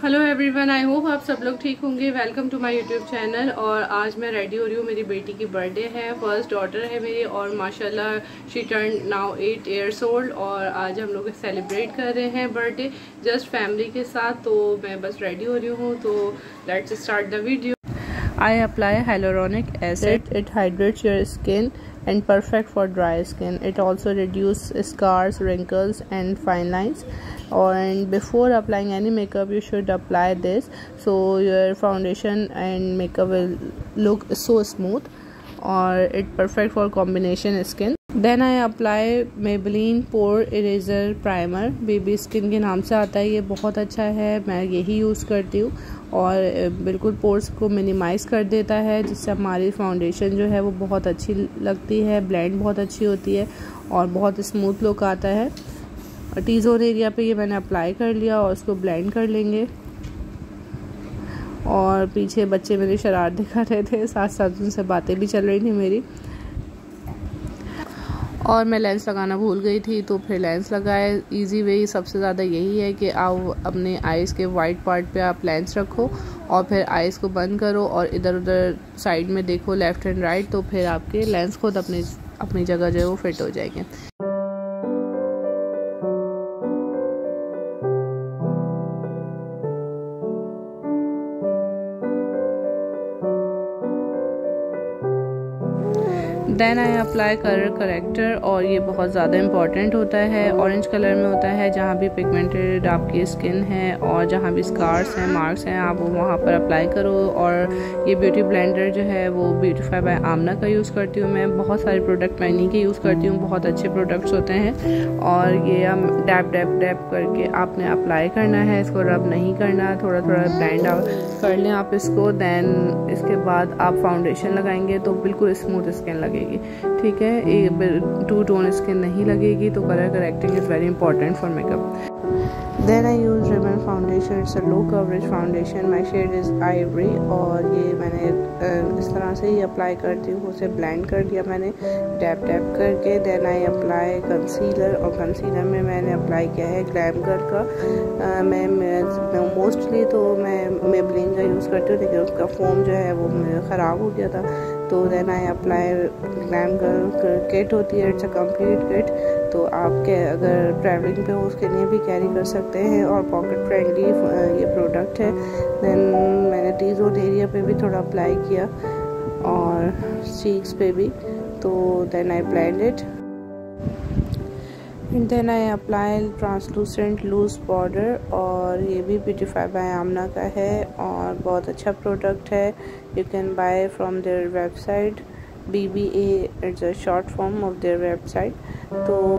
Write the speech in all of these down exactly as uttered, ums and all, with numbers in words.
Hello everyone, I hope आप सब लोग ठीक होंगे। Welcome to my YouTube channel. और आज मैं रेडी हो रही हूँ, मेरी बेटी की बर्थडे है, फर्स्ट डॉटर है मेरी और माशाल्लाह she turn now eight years old. और आज हम लोग सेलिब्रेट कर रहे हैं बर्थडे जस्ट फैमिली के साथ। तो मैं बस रेडी हो रही हूँ, तो let's start the video. I apply hyaluronic acid. It hydrates your skin and perfect for dry skin. It also reduces scars, wrinkles and fine lines. And before applying any makeup you should apply this, so your foundation and makeup will look so smooth, or it perfect for combination skin. Then I apply Maybelline Pore Eraser Primer. Baby skin के नाम से आता है, ये बहुत अच्छा है, मैं यही यूज़ करती हूँ और बिल्कुल पोर्स को मिनिमाइज़ कर देता है, जिससे हमारी फाउंडेशन जो है वो बहुत अच्छी लगती है, ब्लेंड बहुत अच्छी होती है और बहुत स्मूथ लुक आता है। टी जोन एरिया पे ये मैंने अप्लाई कर लिया और उसको ब्लेंड कर लेंगे। और पीछे बच्चे मेरी शरारत दिखा रहे थे, साथ साथ उनसे बातें भी चल रही थी मेरी। और मैं लेंस लगाना भूल गई थी, तो फिर लेंस लगाए। इजी वे सबसे ज़्यादा यही है कि आप अपने आइज़ के वाइट पार्ट पे आप लेंस रखो और फिर आइज़ को बंद करो और इधर उधर साइड में देखो, लेफ़्ट एंड राइट, तो फिर आपके लेंस खुद अपनी अपनी जगह जो है वो फिट हो जाएंगे। Then I apply colour corrector, और ये बहुत ज़्यादा इम्पॉर्टेंट होता है। ऑरेंज कलर में होता है, जहाँ भी पिगमेंटेड आपकी स्किन है और जहाँ भी स्कार्स हैं, मार्क्स हैं, आप वो वहाँ पर अप्लाई करो। और ये ब्यूटी ब्लेंडर जो है वो ब्यूटीफाई बाय आमना का यूज़ करती हूँ मैं। बहुत सारे प्रोडक्ट मैं इन्हीं के यूज़ करती हूँ, बहुत अच्छे प्रोडक्ट्स होते हैं। और ये हम डैप डैप डैप करके आपने अप्लाई करना है, इसको रब नहीं करना, थोड़ा थोड़ा ब्लेंड कर लें आप इसको। दैन इसके बाद आप फाउंडेशन लगाएंगे तो बिल्कुल स्मूथ स्किन लगेगी, ठीक है, एक टू टोन स्किन नहीं लगेगी। तो colour correcting is very important for makeup. Then I use ribbon foundation, it's a low coverage foundation, my shade is ivory. और ये मैंने इस तरह से ही अप्लाई करती हूँ, उसे ब्लेंड कर दिया मैंने डैप डैप करके। देन आई अप्लाई कंसीलर, और कंसीलर में मैंने अप्लाई किया है ग्लैमगर का। uh, मैं मोस्टली तो मैं मेबलिन का यूज़ करती हूँ, लेकिन उसका फोम जो है वो ख़राब हो गया था। तो देन आई अप्लाई ग्लैमगर किट होती है, इट्स अ कंप्लीट किट। तो आपके अगर ट्रैवलिंग पे हो उसके लिए भी कैरी कर सकते हैं और पॉकेट फ्रेंडली ये प्रोडक्ट है। देन मैंने टी जोन एरिया पे भी थोड़ा अप्लाई किया और चीक्स पे भी। तो then I blend it and then I apply translucent loose powder, और ये भी ब्यूटीफाई बाय आमना का है और बहुत अच्छा प्रोडक्ट है। You can buy from their website, B B A it's a short form of their website. तो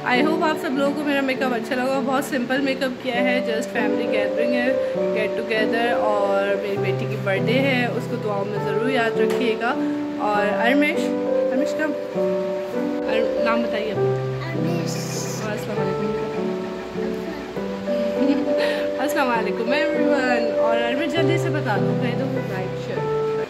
आई होप आप सब लोगों को मेरा मेकअप अच्छा लगा। बहुत सिंपल मेकअप किया है, जस्ट फैमिली गैदरिंग है, गेट टुगेदर, और मेरी बेटी की बर्थडे है, उसको दुआओं में ज़रूर याद रखिएगा। और अर्मिश, अर्मिश नाम नाम बताइए अपना। अस्सलाम वालेकुम एवरीवन। और अर्मिश जल्दी से बता दो, कह दो like share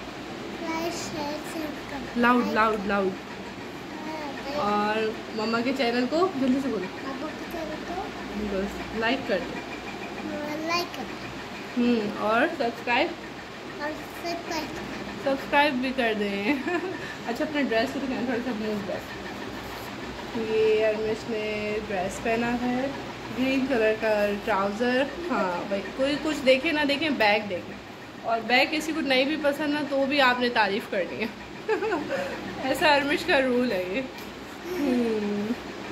loud loud loud. और मम्मा के चैनल को जल्दी से बोलो, बस लाइक कर दो, लाइक कर हम्म और सब्सक्राइब और सब्सक्राइब भी कर दें। अच्छा अपना ड्रेस तो दिखाएं थोड़ा सा, अपना ड्रेस। ये अर्मिश ने ड्रेस पहना है, ग्रीन कलर का ट्राउज़र। हाँ भाई, कोई कुछ देखे ना देखें, बैग देखें, और बैग किसी को नहीं भी पसंद ना तो भी आपने तारीफ़ करनी है। ऐसा अर्मिश का रूल है ये। हम्म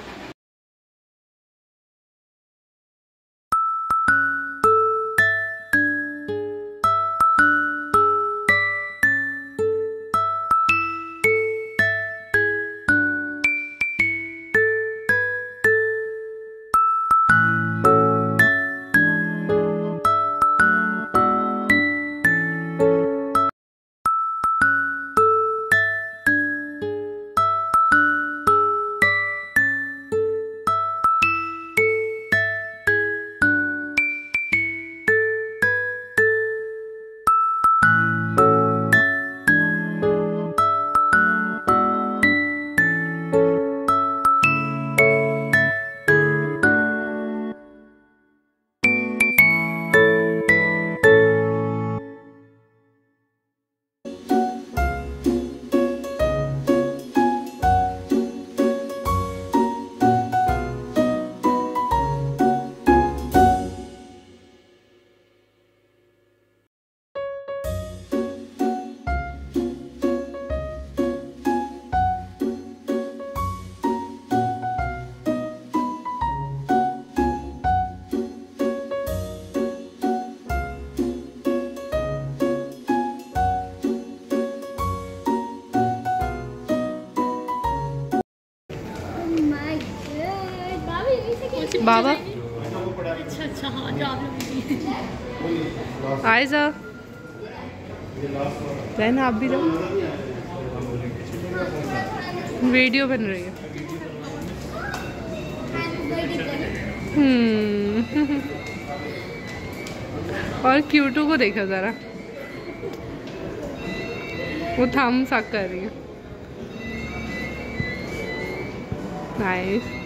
बाबा अच्छा अच्छा हाँ आयजा रहना, आप भी रहो, वीडियो बन रही है। हम्म और क्यूटू को देखो ज़रा, वो थम्स अप कर रही है। नाइस।